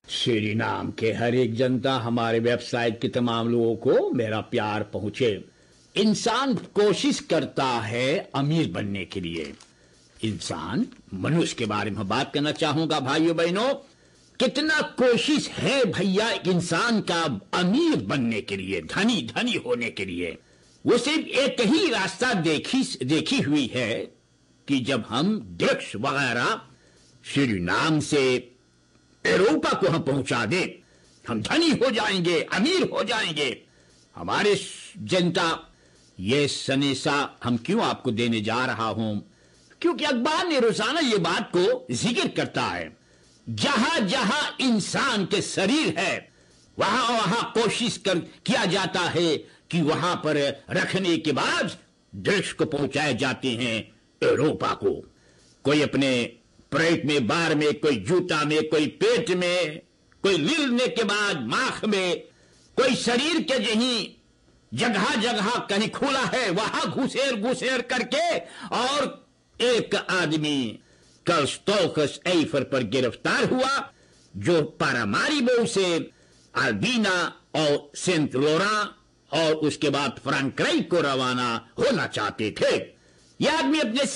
श्री नाम के हर एक जनता, हमारे वेबसाइट के तमाम लोगों को मेरा प्यार पहुंचे। इंसान कोशिश करता है अमीर बनने के लिए। इंसान मनुष्य के बारे में बात करना चाहूंगा भाइयों बहनों। कितना कोशिश है भैया इंसान का अमीर बनने के लिए, धनी होने के लिए। वो सिर्फ एक ही रास्ता देखी हुई है कि जब हम वृक्ष वगैरह श्री नाम से यूरोपा को हम पहुंचा दे, हम धनी हो जाएंगे, अमीर हो जाएंगे। हमारे जनता, ये सनेसा हम क्यों आपको देने जा रहा हूं, क्योंकि अखबार ने रोजाना ये बात को जिक्र करता है। जहां जहां इंसान के शरीर है वहां वहां कोशिश किया जाता है कि वहां पर रखने के बाद वृक्ष को पहुंचाए जाते हैं यूरोपा को। कोई अपने पेट में, बार में, कोई जूता में, कोई पेट में, कोई लीलने के बाद माख में, कोई शरीर के जहीं जगह जगह कहीं खुला है वहां घुसेर करके। और एक आदमी टॉल्स्टॉय एफर पर गिरफ्तार हुआ जो पारामारिबो से अल्बीना और सेंट लोरा और उसके बाद फ्रांक्राइज को रवाना होना चाहते थे। यह आदमी अपने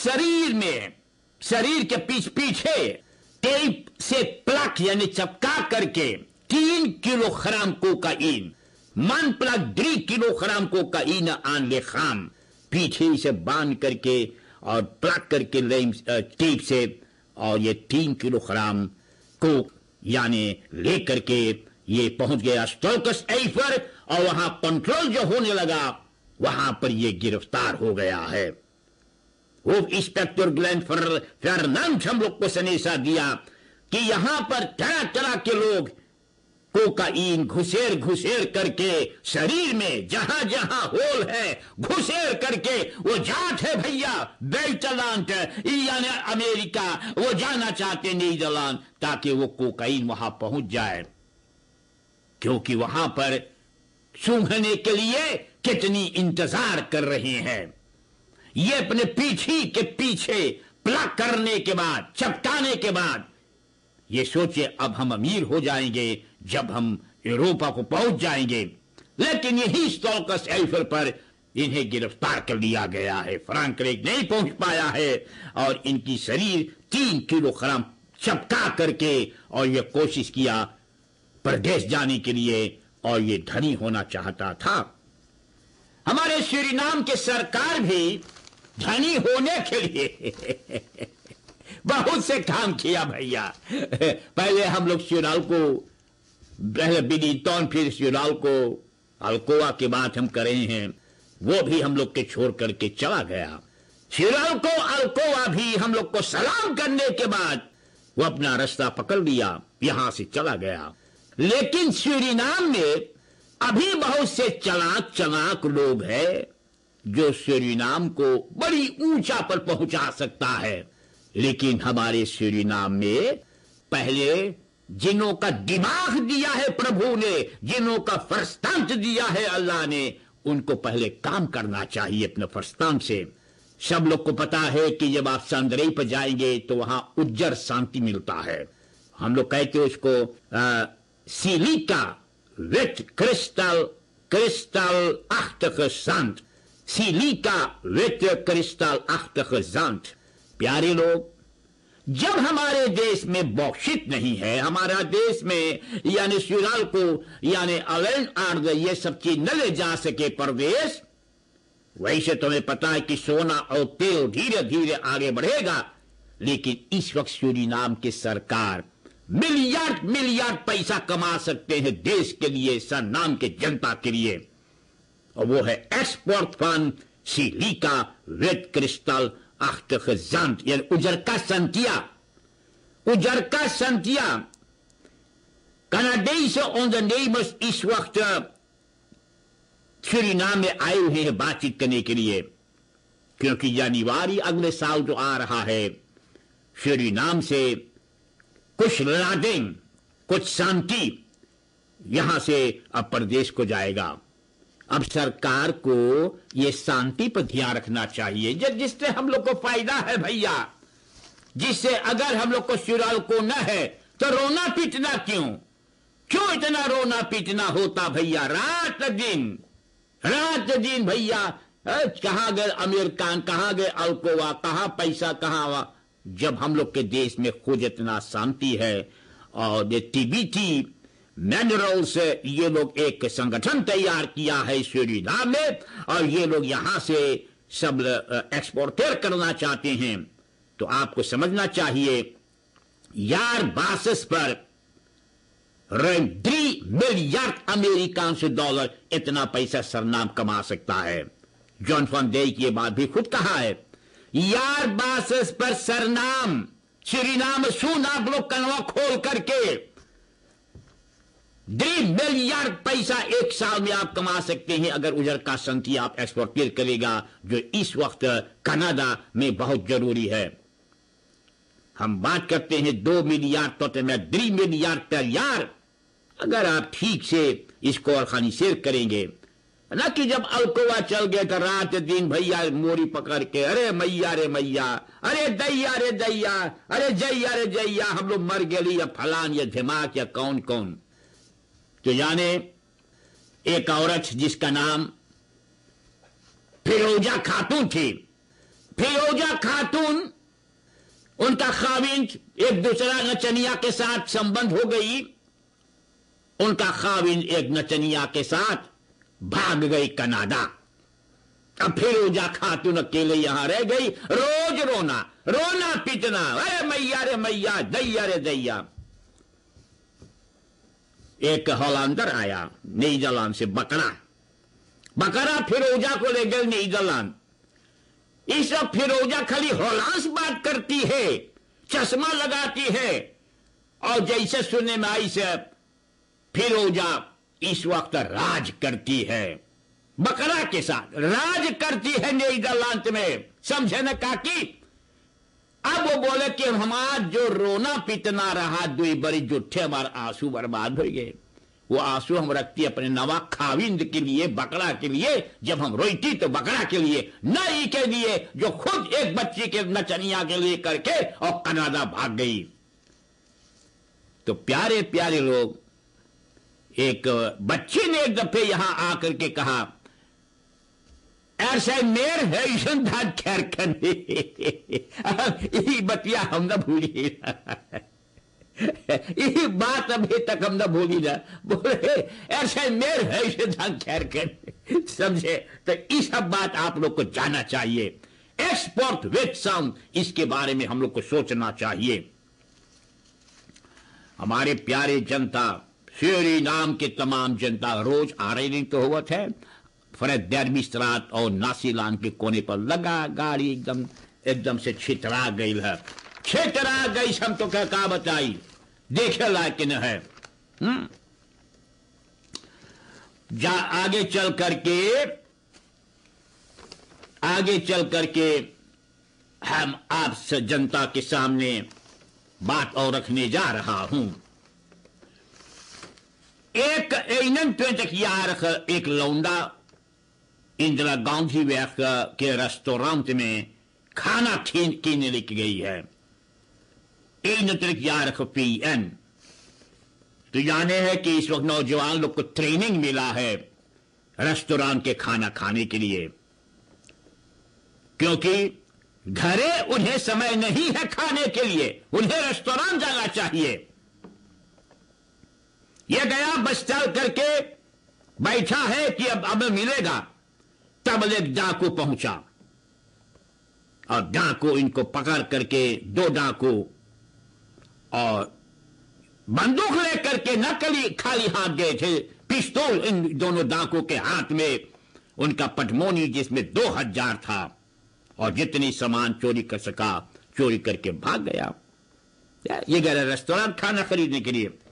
शरीर के पीछे टेप से प्लग यानी चपका करके 3 किलोग्राम कोकाइन, मन प्लग 3 किलोग्राम कोकाइन आन ले खाम, पीछे से बांध करके और प्लग करके टेप से, और ये 3 किलोग्राम को यानी ले करके ये पहुंच गया स्टोकस एफर। और वहां कंट्रोल जो होने लगा वहां पर ये गिरफ्तार हो गया है। वो इंस्पेक्टर ग्लेन फर्नांड हम लोग को सनेसा दिया कि यहां पर तरह तरह के लोग कोकाइन घुसेर करके शरीर में जहां जहां होल है घुसेर करके वो जात है भैया बेल्टलैंड यानी अमेरिका, वो जाना चाहते नीदरलैंड ताकि वो कोकाइन वहां पहुंच जाए, क्योंकि वहां पर सूंघने के लिए कितनी इंतजार कर रहे हैं। ये अपने पीछे प्लग करने के बाद, चपकाने के बाद ये सोचे अब हम अमीर हो जाएंगे जब हम यूरोपा को पहुंच जाएंगे। लेकिन यही स्टोकस एफर पर इन्हें गिरफ्तार कर लिया गया है। फ्रांक्राइज नहीं पहुंच पाया है और इनकी शरीर 3 किलोग्राम चपका करके और ये कोशिश किया परदेश जाने के लिए और ये धनी होना चाहता था। हमारे सूरीनाम के सरकार भी धनी होने के लिए बहुत से काम किया भैया। पहले हम लोग स्यूराल को, पहले बिलीटन, फिर स्यूराल को, अल्कोवा की बात हम कर रहे हैं, वो भी हम लोग के छोड़ करके चला गया। स्यूराल को, अल्कोवा भी हम लोग को सलाम करने के बाद वो अपना रास्ता पकड़ लिया, यहां से चला गया। लेकिन सूरीनाम में अभी बहुत से चलाक लोग हैं जो सूरीनाम को बड़ी ऊंचा पर पहुंचा सकता है। लेकिन हमारे सूरीनाम में पहले जिन्हों का दिमाग दिया है प्रभु ने, जिन्हों का फरस्तांत दिया है अल्लाह ने, उनको पहले काम करना चाहिए अपने फरस्तांत से। सब लोग को पता है कि जब आप संदरई पर जाएंगे तो वहां उज्जर शांति मिलता है। हम लोग कहते हैं उसको silica with crystal achtige zand, silica with crystal achtige zand। प्यारे लोग, जब हमारे देश में बॉक्सिट नहीं है, हमारा देश में यानी सूराल को यानी अलेन आर्द ये सब चीज न ले जा सके परदेश, वैसे तुम्हें पता है कि सोना और तेल धीरे धीरे आगे बढ़ेगा। लेकिन इस वक्त सूरीनाम की सरकार मिलियर्ड पैसा कमा सकते हैं देश के लिए, सरनाम के जनता के लिए, और वो है export fund silica with crystal achtige zand, यानी उजरका संतिया। कनाडेसे ondernemers इस वक्त सूरीनाम में आए हुए हैं बातचीत करने के लिए, क्योंकि जनवरी अगले साल जो आ रहा है सूरीनाम से कुछ लादें, कुछ शांति यहां से अब प्रदेश को जाएगा। अब सरकार को यह शांति पर ध्यान रखना चाहिए, जिससे हम लोग को फायदा है भैया, जिससे अगर हम लोग को सूराल को न है तो रोना पीटना क्यों, क्यों इतना रोना पीटना होता भैया? रात दिन भैया। कहां गए आमिर खान, कहां गए अल्कोवा, कहां पैसा, कहां हुआ? जब हम लोग के देश में खुद इतना शांति है। और ये टीबीटी मिनरल से ये लोग एक संगठन तैयार किया है सूरीनाम में, और ये लोग यहां से सब एक्सपोर्टर करना चाहते हैं। तो आपको समझना चाहिए यार, बासिस पर 3 मिलियन अमेरिकन से डॉलर इतना पैसा सरनाम कमा सकता है। जॉन फॉन्डे की ये बात भी खुद कहा है, यार बासिस पर सरनाम सूरीनाम सुन आप लोग कनवा खोल करके 3 मिलियन पैसा एक साल में आप कमा सकते हैं, अगर उधर का संति आप एक्सपोर्ट करेगा, जो इस वक्त कनाडा में बहुत जरूरी है। हम बात करते हैं 2 मिलियन तो मैं 3 मिलियन पर यार, अगर आप ठीक से इसको और खानी शेर करेंगे ना, कि जब अल्कोवा चल गए तो रात दिन भैया मोरी पकड़ के अरे मैया रे मैया, अरे दैया रे दैया, अरे जैया रे जैया, हम लोग मर गए या फलान या दिमाग या कौन कौन। तो जाने एक औरत जिसका नाम फिरोजा खातून थी, फिरोजा खातून, उनका खाविंद एक दूसरा नचनिया के साथ संबंध हो गई। उनका खाविंद एक नचनिया के साथ भाग गई कनाडा। अब फिरोजा खातून अकेले यहां रह गई, रोज रोना पीटना, अरे मैया रे मैया, दैया रे दैया। एक हॉलैंडर आया नीदरलैंड से, बकरा फिरोजा को ले गए नीदरलैंड। इस फिरोजा खाली होलांस बात करती है, चश्मा लगाती है, और जैसे सुनने में आई से फिरोजा इस वक्त राज करती है, बकरा के साथ राज करती है नीदरलैंड में। समझे न काकी? अब वो बोले कि हमारा जो रोना पीटना रहा 2 बड़ी जुट्ठे हमारे आंसू बर्बाद हो गए। वो आंसू हम रखती अपने नवा खाविंद के लिए, बकरा के लिए। जब हम रोईती तो बकरा के लिए, नई के लिए जो खुद एक बच्ची के नचनिया के लिए करके और कनाडा भाग गई। तो प्यारे प्यारे लोग, एक बच्ची ने एक दफे यहां आकर के कहा, ऐसा मेर है ईशन खैर करने बतिया हम न भूली, यही बात अभी तक हम न भूली ना। बोले ऐसा मेर है ईशन खैर करने, समझे? तो ये सब बात आप लोग को जानना चाहिए। एक्सपोर्ट विद सम, इसके बारे में हम लोग को सोचना चाहिए। हमारे प्यारे जनता, सूरीनाम के तमाम जनता रोज आ रही नहीं तो होवत है। फ्रेडरिक्सरात और नासीलान के कोने पर लगा गाड़ी एकदम से छितरा गई है, छितरा गई। हम तो क्या बताई, देखे लायक न है। जा आगे चल करके हम आप जनता के सामने बात और रखने जा रहा हूं। एक लौंडा इंदिरा गांधी वैक के रेस्टोरेंट में खाना कीने लेके गई है। PN तो जाने है कि इस वक्त नौजवान लोग को ट्रेनिंग मिला है रेस्टोरेंट के खाना खाने के लिए, क्योंकि घरे उन्हें समय नहीं है खाने के लिए, उन्हें रेस्टोरेंट जाना चाहिए। यह गया बस चल करके बैठा है कि अब मिलेगा, तब एक डाकू पहुंचा और डाकू इनको पकड़ करके, 2 डाकू, और बंदूक लेकर के नकली खाली हाथ गए थे, पिस्तौल इन दोनों डाकू के हाथ में, उनका पटमोनी जिसमें 2000 था, और जितनी सामान चोरी कर सका चोरी करके भाग गया। ये गया रेस्टोरेंट खाना खरीदने के लिए।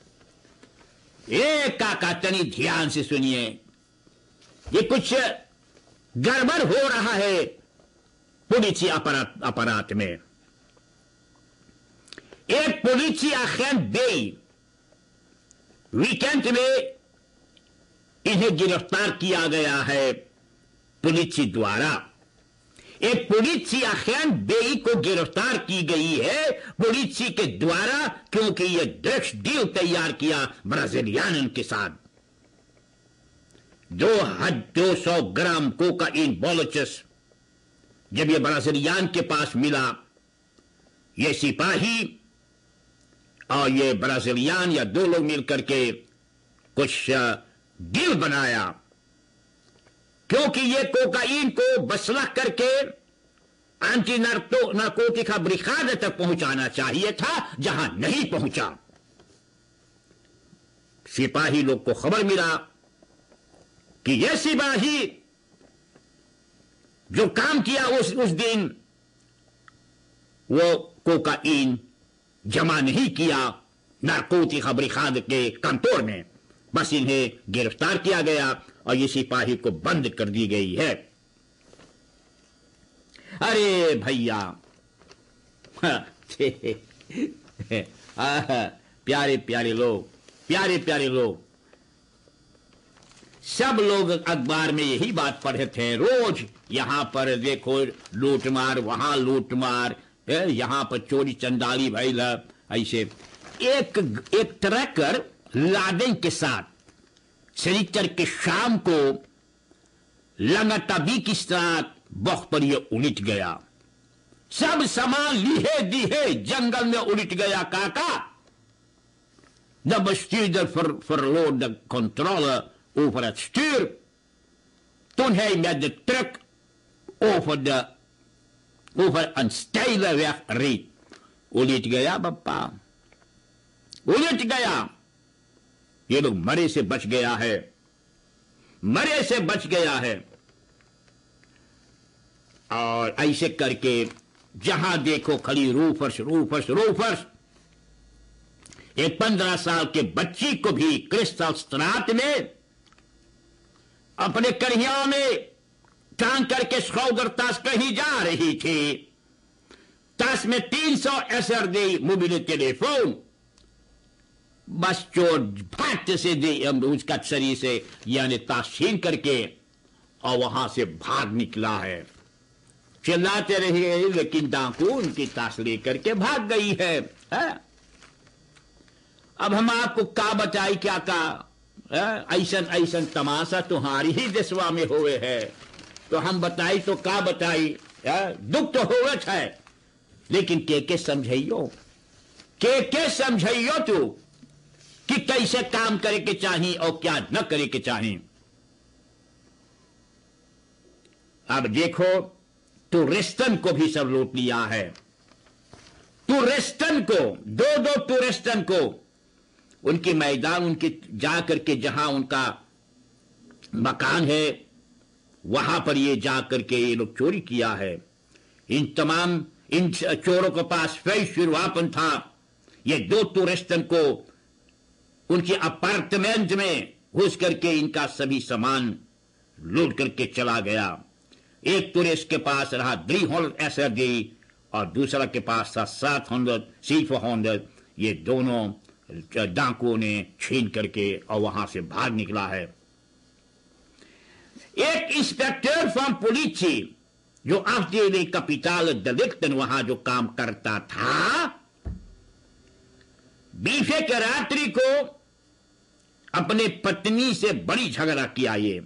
काका तनी ध्यान से सुनिए, ये कुछ गड़बड़ हो रहा है पुलिस अपराध में। एक पुलिस एजेंट बेई वीकेंड में इन्हें गिरफ्तार किया गया है पुलिस द्वारा। एक पुलिस अखियान बेई को गिरफ्तार की गई है पुलिस के द्वारा, क्योंकि यह ड्रग्स डील तैयार किया ब्राजीलियन के साथ। 200 ग्राम कोकाइन बोलचस जब यह ब्राजीलियन के पास मिला, यह सिपाही और ये ब्राजीलियन या दो लोग मिलकर के कुछ डील बनाया, क्योंकि ये कोकाइन को बसला करके एंटी नार्कोटिक ब्रिगेड तक पहुंचाना चाहिए था, जहां नहीं पहुंचा। सिपाही लोग को खबर मिला कि यह सिपाही जो काम किया उस दिन वो कोकाइन जमा नहीं किया नार्कोटिक ब्रिगेड के कंट्रोल में, बस इन्हें गिरफ्तार किया गया और ये सिपाही को बंद कर दी गई है। अरे भैया प्यारे प्यारे लोग, प्यारे प्यारे लोग, सब लोग अखबार में यही बात पढ़े थे रोज। यहां पर देखो लूटमार, वहां लूटमार, यहां पर चोरी चंदाली भइल। ऐसे एक ट्रैकर लादेन के साथ शनिचर के शाम को लगाताबी की साथ बख पर यह उलट गया। सब सामान लिहे दिहे जंगल में उलट गया काका। De bestuurder verloor de controle over het stuur toen hij met de truck over een steile weg reed. उलट गया बप्पा, उलट गया। ये लोग मरे से बच गया है, मरे से बच गया है। और ऐसे करके जहां देखो खड़ी रूफर्स रूफर्स रूफर्स। एक 15 साल के बच्ची को भी क्रिस्टल स्ट्रात में अपने करिया में टांग करके सौगर ताश कहीं जा रही थी। ताश में 300 SRD मोबाइल टेलीफोन, बस चोर फट से दे उसका शरीर से यानी ताश छीन करके और वहां से भाग निकला है। चिल्लाते रहे लेकिन डाकू उनकी ताश लेकर के भाग गई है। अब हम आपको का बताई क्या का, ऐसन ऐसन तमाशा तुम्हारी ही देशवा में हुए है, तो हम बताई तो का बताई। दुख तो होवे है, लेकिन के समझाइयो, के समझाइयो तू कि कैसे काम करे के चाहिए और क्या न करे के चाहिए। अब देखो टूरिस्टन को भी सब लूट लिया है। टूरिस्टन को, दो टूरिस्टन को उनके मैदान, उनके जाकर के जहां उनका मकान है वहां पर ये जाकर के ये लोग चोरी किया है। इन चोरों के पास फिरवापन था। ये 2 टूरिस्टन को उनके अपार्टमेंट में घुस करके इनका सभी सामान लूट करके चला गया। एक टूरिस्ट के पास रहा 300 SRD और दूसरा के पास था 700 ये दोनों डाकुओं ने छीन करके और वहां से भाग निकला है। एक इंस्पेक्टर फ्रॉम पुलिस जो आफ्टर कैपिटल डिलिक्टन वहां जो काम करता था, बीफे के रात्रि को अपने पत्नी से बड़ी झगड़ा किया। ये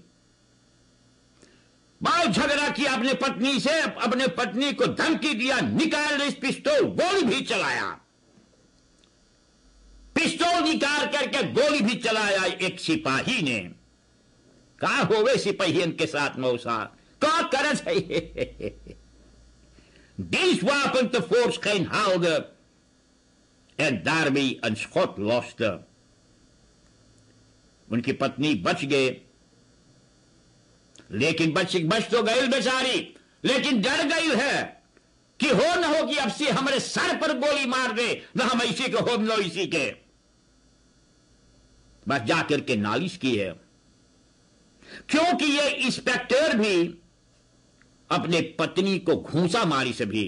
बहुत झगड़ा किया अपने पत्नी से, अपने पत्नी को धमकी दिया, निकाल इस पिस्तौल, गोली भी चलाया। पिस्तौल निकाल करके गोली भी चलाया एक सिपाही ने। कहा होवे सिपाहियन के साथ मौसा का करत है। These wapen tevoorschijn haalde en daarmee een schot loste। उनकी पत्नी बच गए, लेकिन बच तो गई बेचारी, लेकिन डर गई है कि हो न हो कि अब से हमारे सर पर गोली मार दे, न हम इसी के हो न इसी के। बस जाकर के नालिश की है, क्योंकि ये इंस्पेक्टर भी अपने पत्नी को घूंसा मारी से भी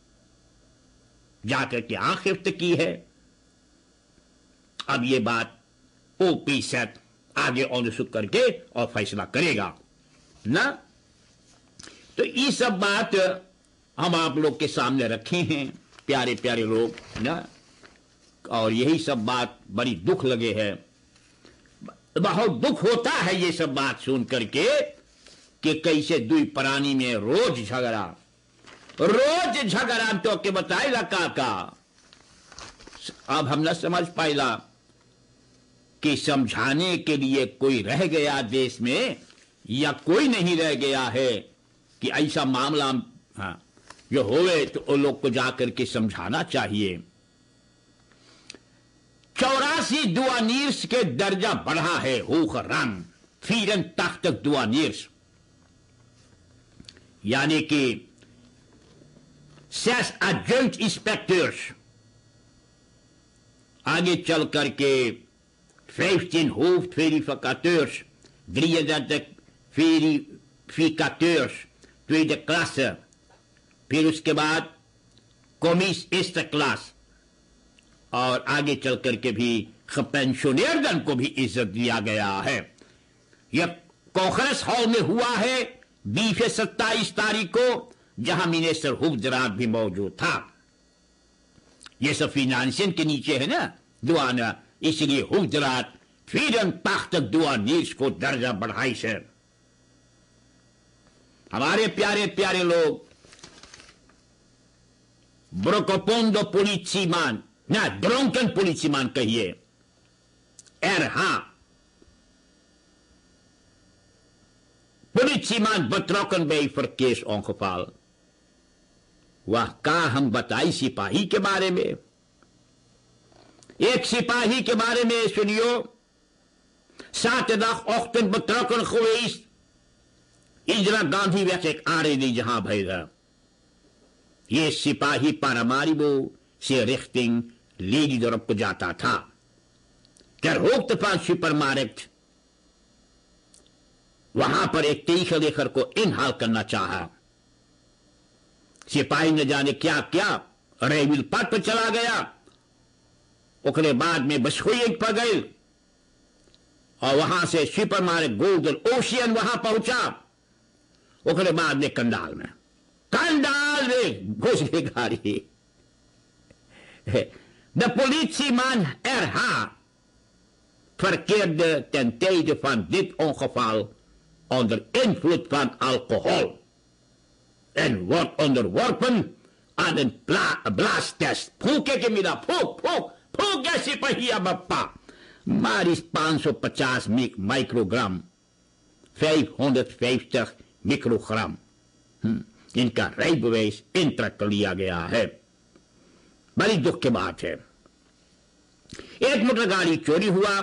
जाकर के आखिरत की है। अब ये बात ओपी सेट आगे अनुसुक करके और फैसला करेगा ना। तो ये सब बात हम आप लोग के सामने रखे हैं, प्यारे प्यारे लोग ना। और यही सब बात बड़ी दुख लगे है, बहुत दुख होता है ये सब बात सुन करके कि कैसे दुई प्राणी में रोज झगड़ा तो के बताएला काका। अब हम न समझ पाइला कि समझाने के लिए कोई रह गया देश में या कोई नहीं रह गया है कि ऐसा मामला हाँ, जो होवे तो वो लोग को जाकर के समझाना चाहिए। 84 दुआनीर्स के दर्जा बढ़ा है होख रंग फीरन तख्त दुआनीर्स, यानी कि सेस एडजंक्ट इंस्पेक्टर्स आगे चल करके 15 hoofdverificateurs, 33 verificateurs tweede klasse, फिर उसके बाद कॉमिस eerste क्लास, और आगे चल करके भी पेंशनर्स को भी इज्जत दिया गया है। यह कांग्रेस हॉल में हुआ है 27 तारीख को, जहां मिनिस्टर हुफ्जरात भी मौजूद था। यह सब फिनांसियन के नीचे है ना दुआना, इसलिए हुफ्जरात फिर तख्त दुआनीस को दर्जा बढ़ाई से। हमारे प्यारे प्यारे लोग, ब्रोकोपोंडो पुलिसीमान ना ड्रंकन पुलिसीमान कहिए, एरहा पुलिसीमान betrokken bij verkeersongeval। वह का हम बताई सिपाही के बारे में। एक सिपाही के बारे में सुनियो, zaterdagochtend betrokken geweest, Indira Gandhi werd एक aanrijding जहां भैया। ये सिपाही पारामारिबो से रिख्टिंग लेडीडोरप को जाता था। ter hoogte van सुपरमार्केट, वहां पर एक तीखे लेकर को इनहाल करना चाहा। सिपाही ने जाने क्या क्या रेविल पथ पर चला गया, उसके बाद में बसोई पर गए और वहां से सुपरमार्केट गोल्डन ओशियन वहां पहुंचा। उसके बाद में कंडाल में घुस गई गाड़ी। De politieman RH verkeerde ten tijde van dit ongeval onder invloed van alcohol en wordt onderworpen aan een blaastest. Poek ऐसी पहिया बप्पा मारिस 550 माइक्रोग्राम 550 मिक्रोग्राम इनका rijbewijs इंट्रैक्ट कर लिया गया है। बड़ी दुख की बात है। एक मोटर गाड़ी चोरी हुआ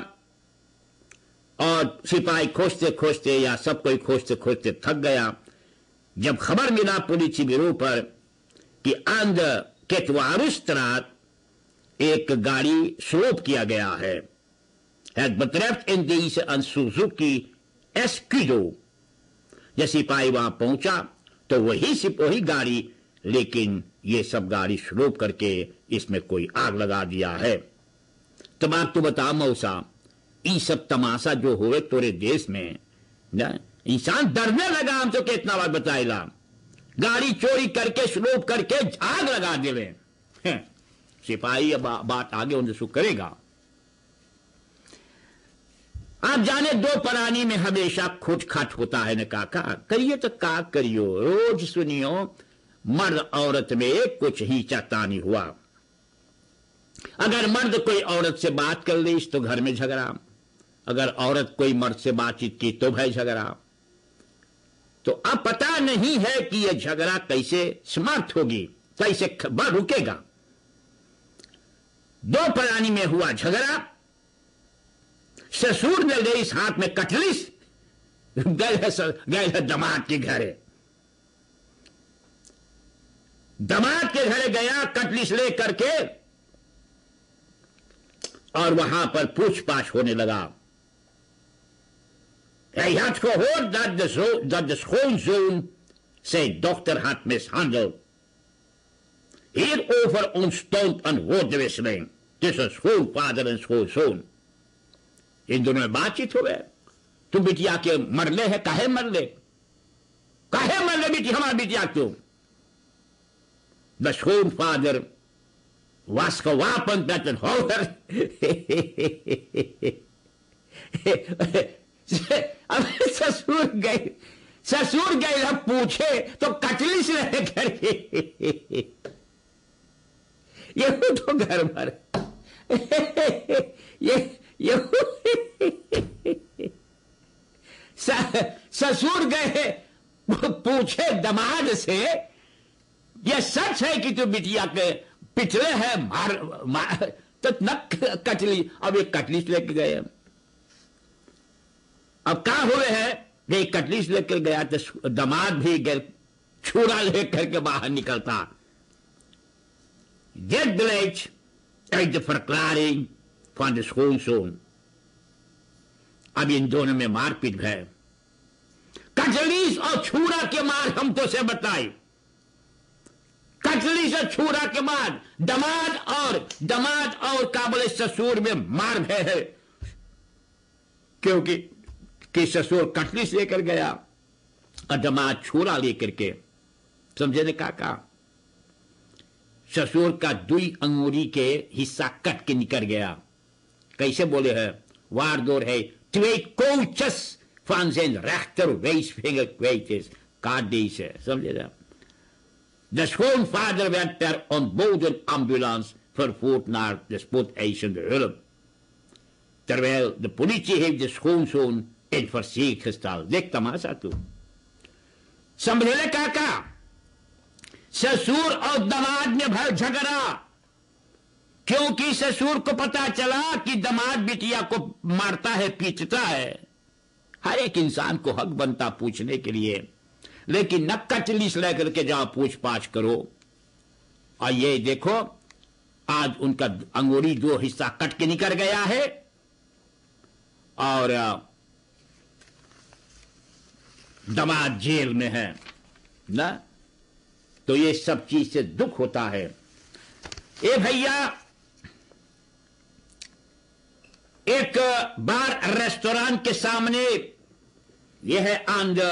और सिपाही खोजते खोजते या सब कोई खोजते खोजते थक गया। जब खबर मिला पुलिस ब्यूरो पर कि आंध केटवारुस्त्रात एक गाड़ी स्लोप किया गया है, het betreft in deze een Suzuki Escudo। जब सिपाही वहां पहुंचा तो वही गाड़ी, लेकिन ये सब गाड़ी स्लोप करके इसमें कोई आग लगा दिया है। तब आप तो बताओ मौसा, ये सब तमाशा जो हुए तोरे देश में ना, इंसान डरने लगा। हम तो कितना बात बताएगा, गाड़ी चोरी करके स्लोप करके आग लगा देवे। सिपाही अब बात आगे उनसे करेगा। आप जाने दो प्राणी में हमेशा खुच खाच होता है न काका। करिए तो का करियो, रोज सुनियो मर्द औरत में कुछ ही चतानी हुआ। अगर मर्द कोई औरत से बात कर ली तो घर में झगड़ा, अगर औरत कोई मर्द से बातचीत की तो भाई झगड़ा। तो अब पता नहीं है कि यह झगड़ा कैसे समाप्त होगी, कैसे रुकेगा। दो प्राणी में हुआ झगड़ा। ससुर ने ले इस हाथ में कटलिस, गए दमाद के घरे। दमाद के घरे गया कटलिस ले करके और वहां पर पूछताछ होने लगा। Hij had gehoord dat de schoonzoon zijn dochter had mishandeld. Hierover ontstond een woordenwisseling tussen schoonvader en schoonzoon। इन दोनों में बातचीत हो गए, तुम बिटिया के मरले है, काहे मरले। काहे मर बेटी हमारा बिटिया क्यों? The schoonvader was gewapend met een houder. अब ससुर गए जब पूछे तो कटली से रहे करके ये तो घर भर ये ससुर गए पूछे दामाद से ये सच है कि तू बिटिया के पिछले है मार तो न कटली। अब एक कटली से लेके गए, अब क्या हुए है, ये कटली से लेकर गया तो दामाद भी गए छुरा लेकर के बाहर निकलता। Dit blijkt uit de verklaring van de schoonzoon। अब इन दोनों में मारपीट है, कटलीस और छुरा के मार हम तो से बताए, कटली से छुरा के मार दमाद और काबल ससुर में मार भय है, क्योंकि कि ससुर कटली से लेकर गया और दमाद छुरा लेकर के, समझे ने कहा ससुर का दुई अंगूरी के हिस्सा कट के निकल गया। कैसे बोले है, waardoor hij 2 kootjes van zijn rechter wijsvinger kwijt is. Kaart deze, समझे ना? De schoonvader werd per ontboden ambulance vervoerd naar de spoedeisende hulp, terwijl de politie heeft de schoonzoon in verzekering gesteld। देख तमाशा तू, समझे काका, ससुर और दामाद में भर झगड़ा, क्योंकि ससुर को पता चला कि दामाद बिटिया को मारता है, पीटता है। हर एक इंसान को हक बनता पूछने के लिए, लेकिन न कटली से लेकर के जाओ पूछपाछ करो। और ये देखो आज उनका अंगूरी 2 हिस्सा कट के निकल गया है और दामाद जेल में है ना। तो ये सब चीज से दुख होता है। ए भैया, एक बार रेस्टोरेंट के सामने, यह है आन द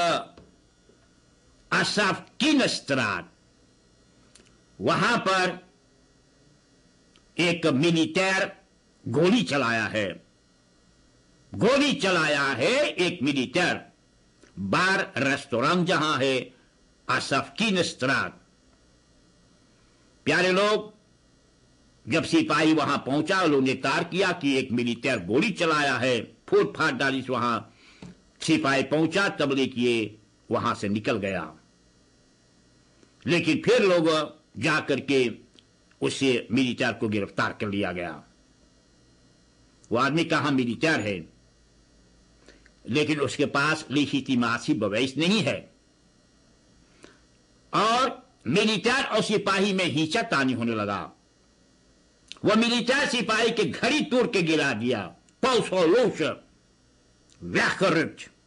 Asafkinstraat, वहां पर एक मिलिटेयर गोली चलाया है एक मिलिटेयर, बार रेस्टोरेंट जहां है Asafkinstraat। प्यारे लोग, जब सिपाही वहां पहुंचा, उन्होंने तार किया कि एक मिलिटेयर गोली चलाया है, फूट फाट डाली। वहां सिपाही पहुंचा, तबलीग किए, वहां से निकल गया। लेकिन फिर लोग जाकर के उसे मिलिटेयर को गिरफ्तार कर लिया गया। वो आदमी कहा मिलिटेयर है, लेकिन उसके पास लेजिटिमासी बवैस नहीं है, और मिलिटेयर और सिपाही में हिंसातानी होने लगा। वह मिलिटेयर सिपाही के घड़ी तोड़ के गिरा दिया, पौसोलोश वैखरिच।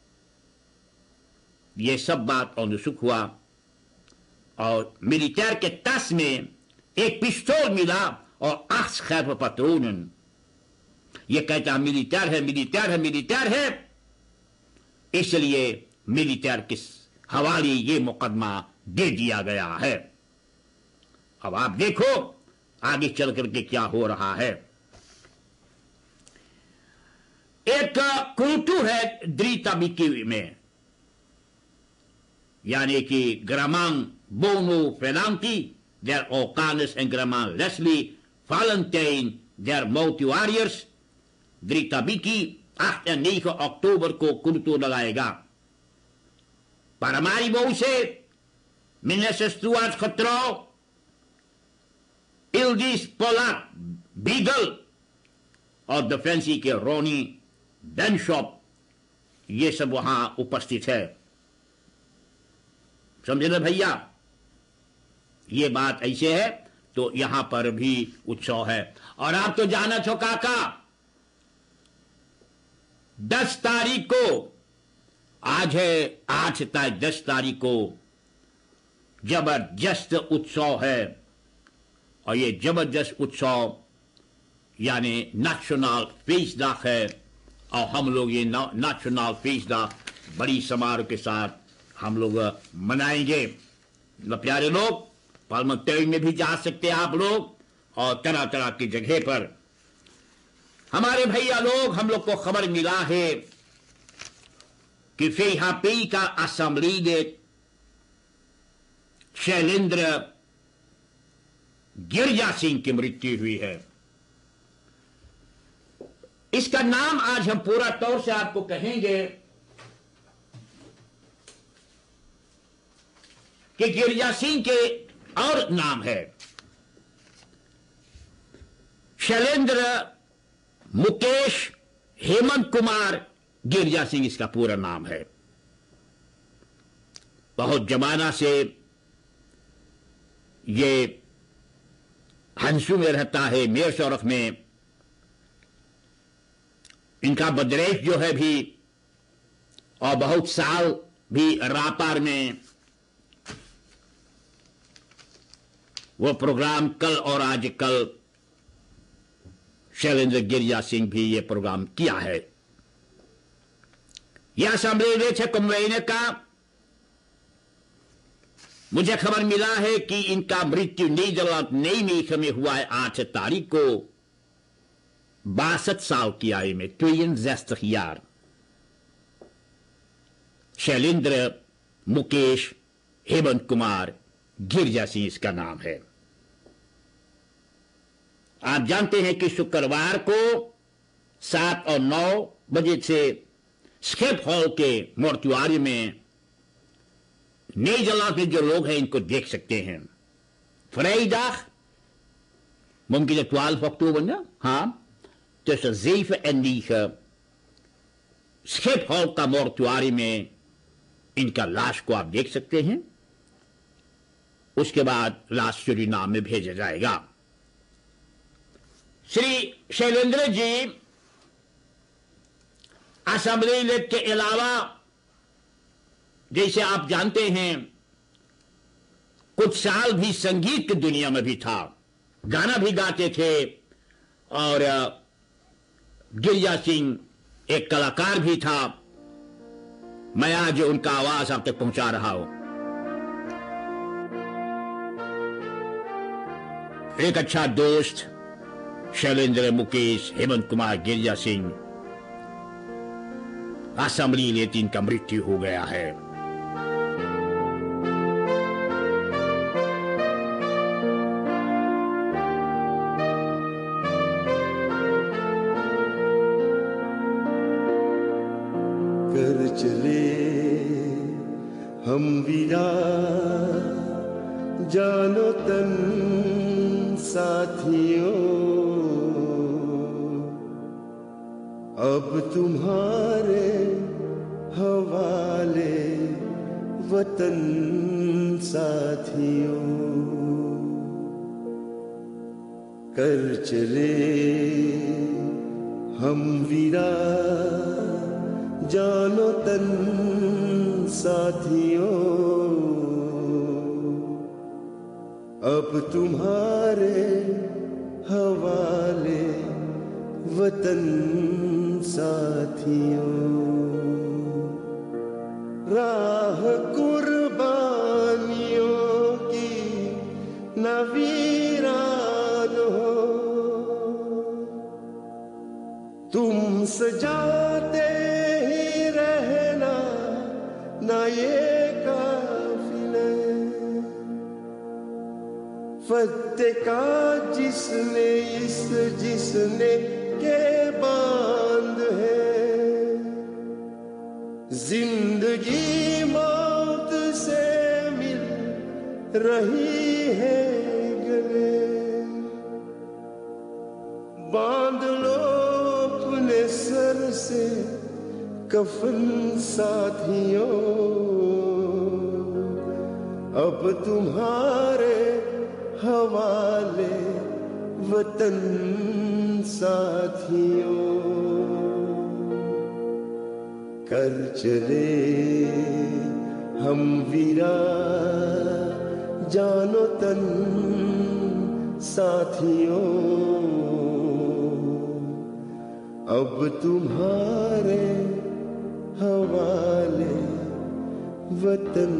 ये सब बात अनुसुक हुआ और मिलिटेयर के तस में एक पिस्तौल मिला और 8 scherpe patronen। ये कहता मिलिटेयर है, इसलिए मिलिटेयर के हवाले ये मुकदमा दे दिया गया है। अब आप देखो आगे चल करके क्या हो रहा है। एक कुंटू है द्रीताबिकी में, यानी कि ग्रामांग बोनो फेलांटी der Orkanes en Graman Leslie Valentijn der Motiwariërs Dritabiki 8 en 9 oktober को कुंटू लगाएगा। Paramaribo से Minister Stuart Getrouw, Ildis Pollard Beagle और डिफेंसी के रोनी बेनशॉप, ये सब वहां उपस्थित है। समझे ना भैया, ये बात ऐसे है। तो यहां पर भी उत्सव है। और आप तो जाना छो काका, 10 तारीख को, आज है 8 तारीख, 10 तारीख को जबरदस्त उत्सव है। और ये जबरदस्त उत्सव यानी नेशनल फेस्टdag है, और हम लोग ये नेशनल फेस्टdag बड़ी समारोह के साथ हम लोग मनाएंगे। प्यारे लोग, पालमतेरी में भी जा सकते हैं आप लोग, और तरह तरह की जगह पर। हमारे भैया लोग, हम लोग को खबर मिला है कि फेहापी का असेंबली ने शैलेंद्र गिरजा सिंह की मृत्यु हुई है। इसका नाम आज हम पूरा तौर से आपको कहेंगे कि गिरजा सिंह के और नाम है शैलेंद्र मुकेश हेमंत कुमार गिरजा सिंह, इसका पूरा नाम है। बहुत जमाना से ये हंसू में रहता है, मेर शौरफ में। इनका बदरेश जो है भी, और बहुत साल भी रापार में वो प्रोग्राम कल और आज कल शैलेंद्र गिरजा सिंह भी ये प्रोग्राम किया है। यह असेंबली 6 महीने का मुझे खबर मिला है कि इनका मृत्यु नीदरलैंड नई में हुआ है 8 तारीख को। 62 साल की आयु में, 62 jaar। शैलेंद्र मुकेश हेमंत कुमार गिरजा सिंह इसका नाम है। आप जानते हैं कि शुक्रवार को 7 और 9 बजे से स्केप हॉल के मोर्चुआरी में नीदरलैंड में जो लोग हैं इनको देख सकते हैं। vrijdag, mungkin de 12 oktober, tussen 7 en 9 Schiphol का मोर्चुआरी में इनका लाश को आप देख सकते हैं। उसके बाद लाश सूरीनाम में भेजा जाएगा। श्री शैलेंद्र जी असेंबली लेट के अलावा, जैसे आप जानते हैं, कुछ साल भी संगीत की दुनिया में भी था, गाना भी गाते थे, और गिरजा सिंह एक कलाकार भी था। मैं आज उनका आवाज आप तक पहुंचा रहा हूं। एक अच्छा दोस्त शैलेंद्र मुकेश हेमंत कुमार गिरजा सिंह असेंबली ने 3 का मृत्यु हो गया है। कर चले हम विदा जानो तन साथियों, अब तुम्हारे हवाले वतन साथियों। कर चले हम विदा जानो तन साथियों, अब तुम्हारे हवाले वतन साथियों। राह कुर्बानियों की न वीरान हो, तुम सजाते ही रहना न ये काफिले। फतेह का जिसने इस जिसने के बांध है, जिंदगी मौत से मिल रही है गले। बांध लो अपने सर से कफन साथियों, अब तुम्हारे हवाले वतन साथियों। कर चले हम वीरा जानो तन साथियों, अब तुम्हारे हवाले वतन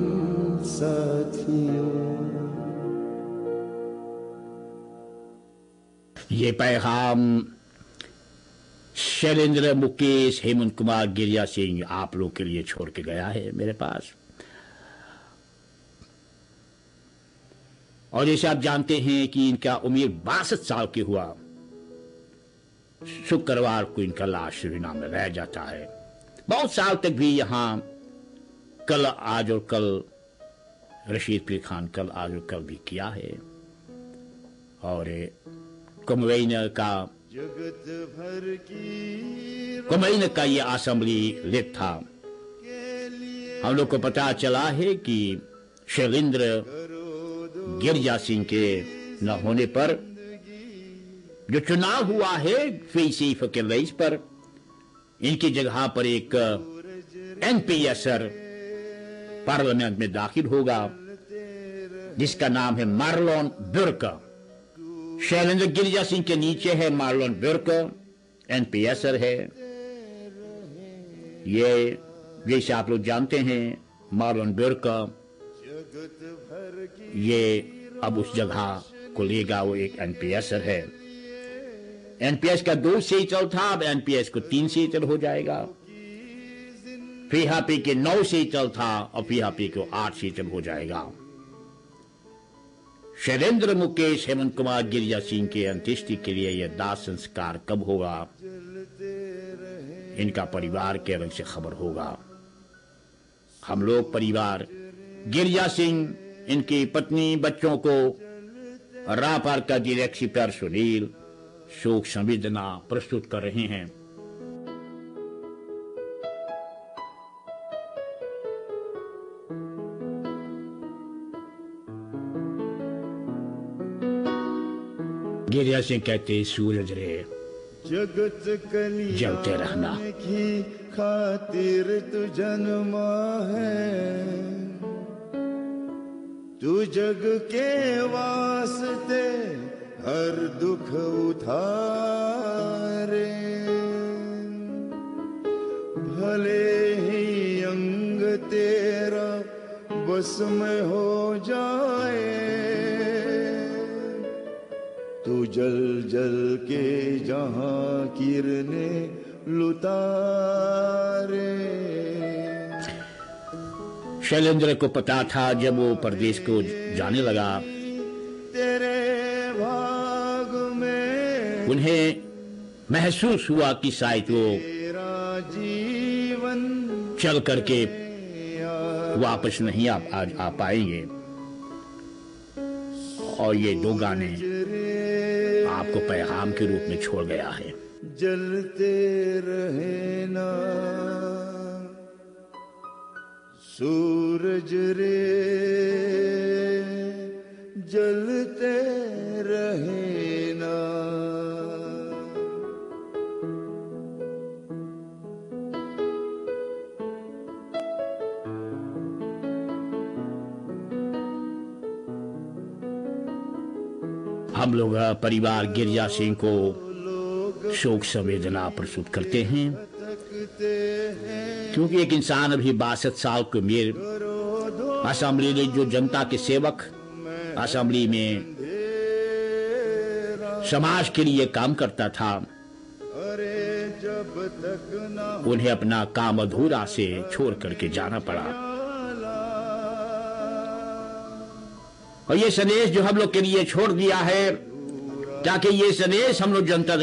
साथियों। ये पैगाम शैलेंद्र मुकेश हेमंत कुमार गिरिजा सिंह आप लोग के लिए छोड़ के गया है मेरे पास। और जैसे आप जानते हैं कि इनका उम्र 62 साल की हुआ, शुक्रवार को इनका लाश सूरीनाम में रह जाता है। बहुत साल तक भी यहां कल आज और कल रशीद पीर खान कल आज और कल भी किया है। और कुमैन का ये असेंबली लिड था। हम लोग को पता चला है कि शैलेंद्र गिरिजा सिंह के न होने पर जो चुनाव हुआ है फीसी फकीर रईस पर, इनकी जगह पर एक एनपीएसर पार्लियामेंट में दाखिल होगा जिसका नाम है मार्लोन बुर्क। शैलेंद्र गिरिजा सिंह के नीचे है मार्लोन बुर्क, एनपीएसर है। ये जैसे आप लोग जानते हैं मार्लोन बुर्क ये अब उस जगह को लेगा, वो एक एनपीएसर है। एनपीएस का 2 सीटर था, अब एनपीएस को 3 सीटर हो जाएगा। पीहापी के 9 सीटर था और पीहापी को 8 सीटर हो जाएगा। शैलेंद्र मुकेश हेमंत कुमार गिरिजा सिंह के अंत्येष्टि के लिए यह दाह संस्कार कब होगा, इनका परिवार के रंग से खबर होगा। हम लोग परिवार गिरिजा सिंह, इनकी पत्नी, बच्चों को रापार का डायरेक्टर पर सुनील शोक संवेदना प्रस्तुत कर रहे हैं। गिरिजा सिंह कहते सूरज रे जगत कलियाण जलते रहना की खातिर तू जन्मा है, तू जग के वास्ते हर दुख उठारे। भले ही अंग तेरा बस में हो जाए, तू जल जल के जहां किरने लुटारे। शैलेंद्र को पता था जब वो परदेश को जाने लगा, तेरे भाग में उन्हें महसूस हुआ कि शायद वो तेरा जीवन चल करके वापस नहीं आ पाएंगे। और ये 2 गाने आपको पैगाम के रूप में छोड़ गया है। जलते रहे ना सूरज रे, जलते रहे ना। हम लोग परिवार गिरिजा सिंह को शोक संवेदना प्रस्तुत करते हैं, क्योंकि एक इंसान अभी 62 साल की उम्र, असेंबली में जो जनता के सेवक, असेंबली में समाज के लिए काम करता था, उन्हें अपना काम अधूरा से छोड़ करके जाना पड़ा। और ये संदेश जो हम लोग के लिए छोड़ दिया है, ताकि ये संदेश हम लोग जनता